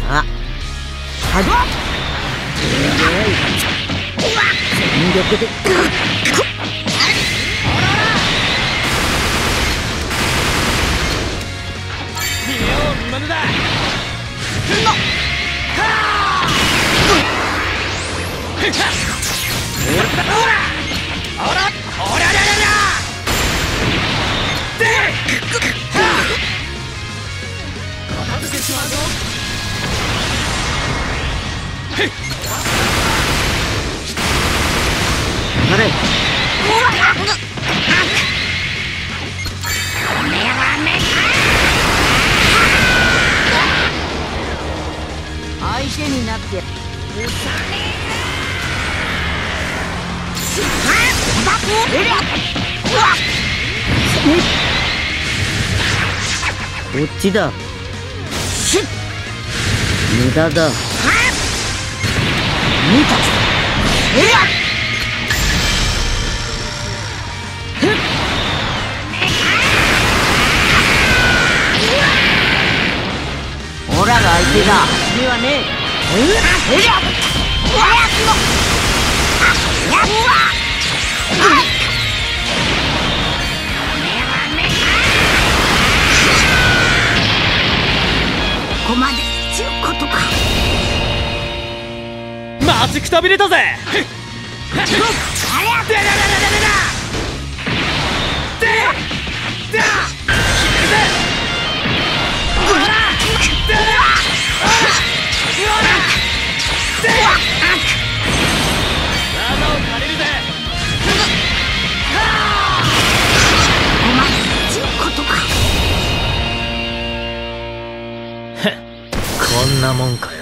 あ、はじ全力でまだだ。 あれ相手になってこっちだ。無駄だ。オラが相手だ。君はね。ここまでちゅうことか。 待ちくたびれたぜ。こんなもんかよ。